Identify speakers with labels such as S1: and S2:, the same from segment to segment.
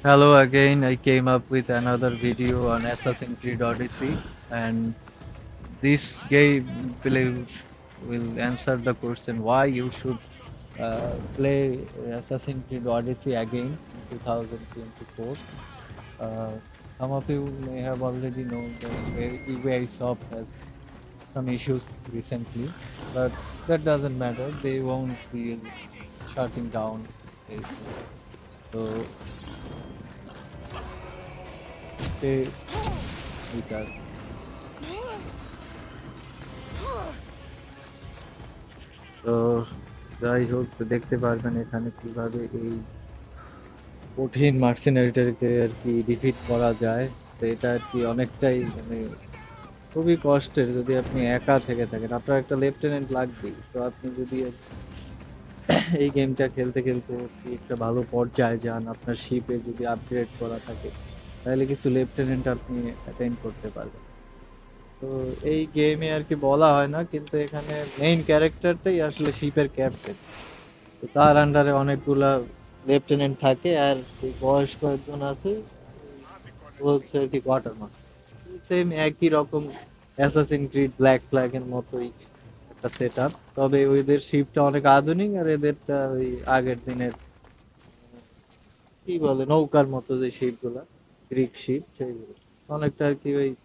S1: Hello again, I came up with another video on Assassin's Creed Odyssey, and this game will answer the question why you should play Assassin's Creed Odyssey again in 2024. Uh, some of you may have already known that Ubisoft has some issues recently, but that doesn't matter. They won't be shutting down very soon. So stay with us. তো যাই হোক, তো দেখতে পারবেন এখানে কিভাবে এই কঠিন মার্সেনারিটাকে আর কি ডিফিট করা যায়। তো এটা আর কি অনেকটাই মানে খুবই কষ্টের যদি আপনি একা থেকে থাকেন। আপনার একটা লেফটেন্যান্ট লাগবেই। তো আপনি যদি এই গেমটা খেলতে খেলতে আপনি একটা ভালো পর্যায়ে যান, আপনার শিপে যদি আপগ্রেড করা থাকে, তাহলে কিছু লেফটেন্যান্ট আপনি অ্যাটেন্ড করতে পারবেন। তো এই গেমে আর কি বলা হয় না, কিন্তু এখানে মেইন ক্যারেক্টারটাই আসলে শিপের ক্যাপ্টেন। তো তার আন্ডারে অনেকগুলা লেফটেন্যান্ট থাকে, আর এই বয়স্ক একজন আছে, ও হচ্ছে আর কি কোয়ার্টার মাস্টার। সেম একই রকম অ্যাসাসিন ক্রিড ব্ল্যাক ফ্ল্যাগ এর মতোই একটা সেট আপ, তবে ওদের শিপটা অনেক আধুনিক আর এদেরটা ওই আগের দিনের কি বলে নৌকার মতো যে শিপ গুলা, গ্রিক শিপ, সেইগুলো অনেকটা আর কি ওই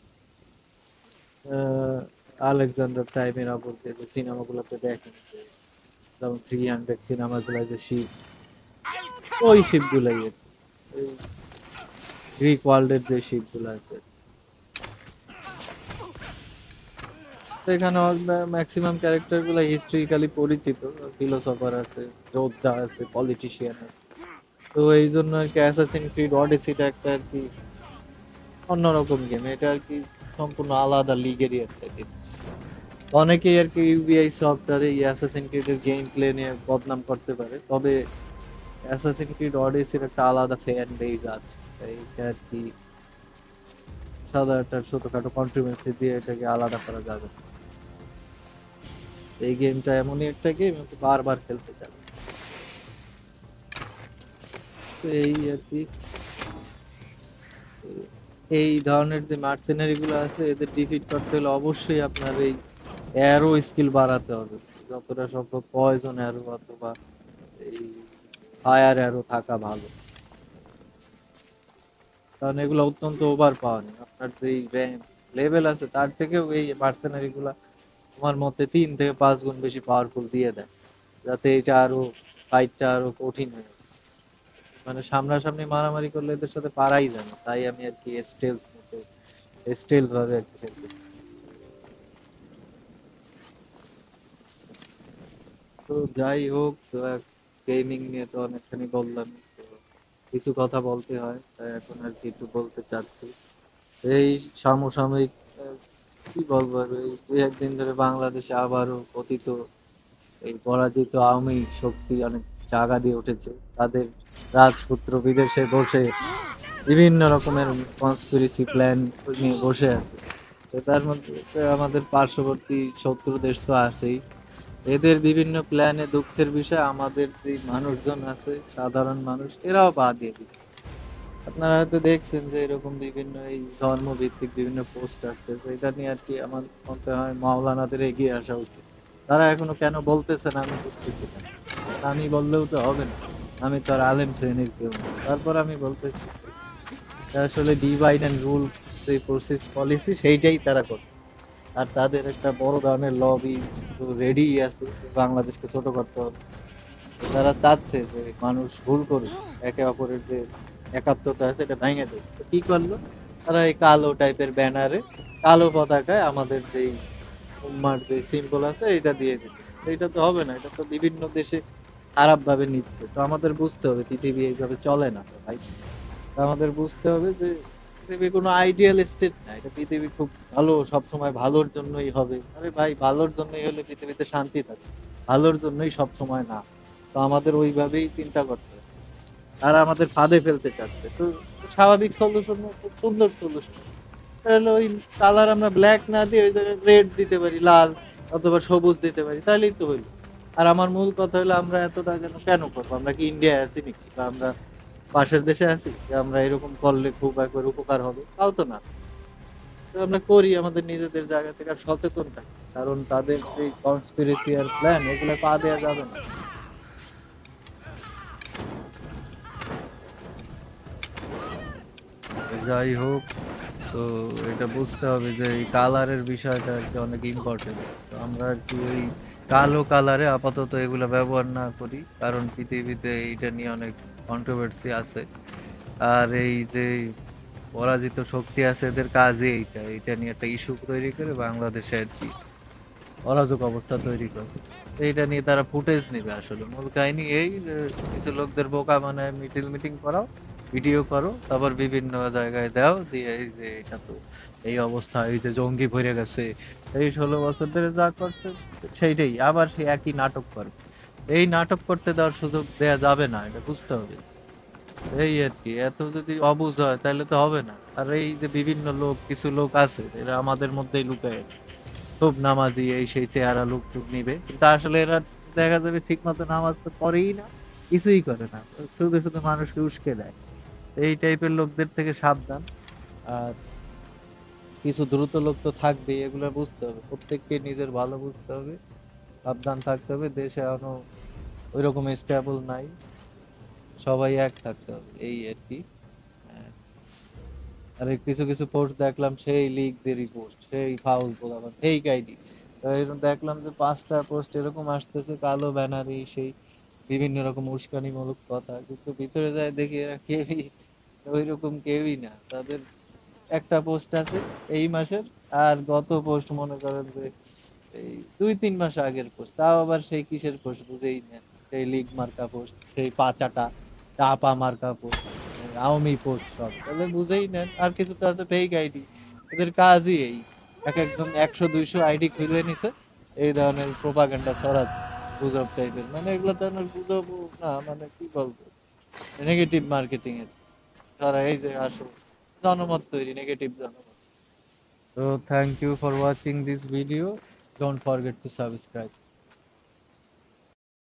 S1: আলেকজান্ডার টাইমের আপর যে সিনেমাগুলোতে দেখেন, যেমন 300 সিনেমাগুলো যে শিপ, ওই শিপ গুলাই আর কি। গ্রিক ওয়ার্ল্ডের যে শিপ গুলো আছে, তো এখানে ম্যাক্সিমাম ক্যারেক্টার গুলো হিস্ট্রিক্যালি পরিচিত। ফিলোসফার আছে, যোদ্ধা আছে, পলিটিশিয়ান আছে। তো এই জন্য আর কি অ্যাসাসিন ক্রিড অডিসিটা একটা আর কি অন্যরকম গেম। এটা আর কি সম্পূর্ণ আলাদা লিগেরই একটা গেম। অনেকেই আর কি ইউবিআই সফটওয়্যারে এই অ্যাসাসিন ক্রিডের গেম প্লে নিয়ে বদনাম করতে পারে, তবে অ্যাসাসিন ক্রিড অডিসির একটা আলাদা ফ্যান বেজ আছে। তাই এটা আর কি সাদা একটা ছোটখাটো কন্ট্রিবিউশন দিয়ে এটাকে আলাদা করা যাবে না। এই গেমটা এমনই একটা গেম বারবার খেলতে চাই। তো এই আর কি এই ধরনের যে মার্সেনারি গুলো আছে, এদের ডিফিট করতে হলে অবশ্যই আপনার এই অ্যারো স্কিল বাড়াতে হবে। যতটা সম্ভব পয়জন অ্যারো অথবা এই ফায়ার অ্যারো থাকা ভালো, কারণ এগুলো অত্যন্ত ওভার পাওয়ার। আপনার যে লেভেল আছে তার থেকেও এই মার্সেনারি গুলা আমার মতে 3 থেকে 5 গুণ বেশি পাওয়ারফুল দিয়ে দেয়, যাতে এটা আরো ফাইটটা আরো কঠিন হয়ে যায়। মানে সামনাসামনি মারামারি করলে এদের সাথে পারাই যায় না, তাই আমি আর কি স্টেলথ ভাবে আর কি খেলতেছি। তো যাই হোক, তো গেমিং নিয়ে তো অনেকখানি বললাম, তো কিছু কথা বলতে হয়, তাই এখন আর কি একটু বলতে চাচ্ছি। এই সমসাময়িক কি বলবো আর, এই 2-1 দিন ধরে বাংলাদেশে আবারও কথিত এই পরাজিত আওয়ামী শক্তি অনেক জায়গা দিয়ে উঠেছে। তাদের রাজপুত্র বিদেশে বসে বিভিন্ন রকমের কনস্পিরেসি প্ল্যান নিয়ে বসে আছে। তো তার মধ্যে তো আমাদের পার্শ্ববর্তী শত্রু দেশ তো আছেই। এদের বিভিন্ন প্ল্যানে দুঃখের বিষয় আমাদের যে মানুষজন আছে, সাধারণ মানুষ, এরাও পা দিয়ে দিচ্ছে। আপনারা হয়তো দেখছেন যে এরকম বিভিন্ন এই ধর্মভিত্তিক বিভিন্ন পোস্ট আসছে, তো এটা নিয়ে আর কি আমার মনে হয় মাওলানাদের এগিয়ে আসা উচিত। তারা এখনো কেন বলতেছে না আমি বুঝতেছি না। আমি বললেও তো হবে না, আমি তো আর আলেম শ্রেণীর কেউ না। তারপর আমি বলতেছি আসলে ডিভাইড অ্যান্ড রুল যে প্রসেস পলিসি, সেইটাই তারা করে। আর তাদের একটা বড় ধরনের লবি তো রেডি আছে বাংলাদেশকে ছোট করতে হবে। তারা চাচ্ছে যে মানুষ ভুল করুক, একে অপরের যে একাত্মতা আছে এটা ভেঙে দেয়। তো কি করলো, তারা এই কালো টাইপের ব্যানারে কালো পতাকায় আমাদের যে উম্মার যে সিম্বল আছে এটা দিয়ে দিত। তো এটা তো হবে না, এটা তো বিভিন্ন দেশে খারাপ ভাবে নিচ্ছে। তো আমাদের বুঝতে হবে পৃথিবী এইভাবে চলে না তো ভাই। তো আমাদের বুঝতে হবে যে পৃথিবী কোনো আইডিয়াল স্টেট না, এটা পৃথিবী খুব ভালো, সবসময় ভালোর জন্যই হবে। আরে ভাই, ভালোর জন্যই হলে পৃথিবীতে শান্তি থাকে, ভালোর জন্যই সব সময় না। তো আমাদের ওইভাবেই চিন্তা করতে হবে। তারা আমাদের ফাঁদে ফেলতে চাচ্ছে, তো স্বাভাবিক সলিউশন, খুব সুন্দর সলিউশন তাহলে ওই কালার আমরা ব্ল্যাক না দিয়ে ওই জায়গায় রেড দিতে পারি, লাল অথবা সবুজ দিতে পারি, তাহলেই তো হইলো। আর আমার মূল কথা হলো আমরা এতটা কেন কেন করবো? আমরা কি ইন্ডিয়ায় আছি নাকি? বা আমরা পাশের দেশে আছি যে আমরা এরকম করলে খুব একবার উপকার হবে, তাও তো না। তো আমরা করি আমাদের নিজেদের জায়গা থেকে, আর সচেতন থাকি, কারণ তাদের যে কনস্পিরেসি আর প্ল্যান এগুলো পা দেওয়া যাবে না। যাই হোক, তো এটা বুঝতে হবে যে এই কালারের বিষয়টা আর কি অনেক ইম্পর্টেন্ট। তো আমরা আর কি ওই কালো কালারে আপাতত এগুলো ব্যবহার না করি, কারণ পৃথিবীতে এইটা নিয়ে অনেক কন্ট্রোভার্সি আছে। আর এই যে পরাজিত শক্তি আছে এদের কাজই এইটা, এইটা নিয়ে একটা ইস্যু তৈরি করে বাংলাদেশে আর কি অরাজক অবস্থা তৈরি করে। তো এইটা নিয়ে তারা ফুটেজ নেবে, আসলে মূল কাহিনী এই যে কিছু লোকদের বোকা বানায় মিটিং করাও, ভিডিও করো, তারপর বিভিন্ন জায়গায় দাও, দিয়ে এই যে এটা তো এই অবস্থা, এই যে জঙ্গি ভরে গেছে, এই 16 বছর ধরে যা করছে সেইটাই আবার সেই একই নাটক করে। এই নাটক করতে দেওয়ার সুযোগ দেয়া যাবে না, এটা বুঝতে হবে। এই আর কি, এত যদি অবুঝ হয় তাহলে তো হবে না। আর এই যে বিভিন্ন লোক, কিছু লোক আছে এরা আমাদের মধ্যেই লুকায় আছে, খুব নামাজি, এই সেই চেহারা লুক টুক নিবে, কিন্তু আসলে এরা দেখা যাবে ঠিক মতো নামাজ তো পড়েই না, কিছুই করে না, শুধু শুধু মানুষকে উস্কে দেয়। এই টাইপের লোকদের থেকে সাবধান। আর কিছু দ্রুত লোক তো থাকবেই, এগুলো বুঝতে হবে, প্রত্যেককে নিজের ভালো বুঝতে হবে, সাবধান থাকতে হবে। দেশে এখনো ওইরকম স্টেবল নাই, সবাই এক থাকতে হবে, এই আর কি। হ্যাঁ, আর এই কিছু কিছু পোস্ট দেখলাম সেই লিক দেরি পোস্ট, সেই ফাউল পোলাপান, সেই কাহিনী। তো এরকম দেখলাম যে 5টা পোস্ট এরকম আসতেছে কালো ব্যানারে, সেই বিভিন্ন রকম উস্কানিমূলক কথা, কিন্তু ভিতরে যায় দেখি এরা কেউই ওইরকম কেউই না। তাদের একটা পোস্ট আছে এই মাসের, আর গত পোস্ট মনে করেন যে এই 2-3 মাস আগের পোস্ট, তাও আবার সেই কিসের পোস্ট বুঝেই না, সেই লিগ মার্কা পোস্ট, সেই পাচাটা চাপা মার্কা পোস্ট, আওয়ামী পোস্ট, সব তাহলে বুঝেই নেন। আর কিছু তো আছে ফেক আইডি, এদের কাজই এই, এক একজন 100-200 আইডি খুলে নিছে, এই ধরনের প্রোপাগান্ডা ছড়াচ্ছে, গুজব টাইপের, মানে এগুলো তো গুজব না, মানে কি বলবো, নেগেটিভ মার্কেটিং এর ছড়া, এই যে আসো জনমত তৈরি, নেগেটিভ জনমত। So thank you for watching this video. Don't forget to subscribe.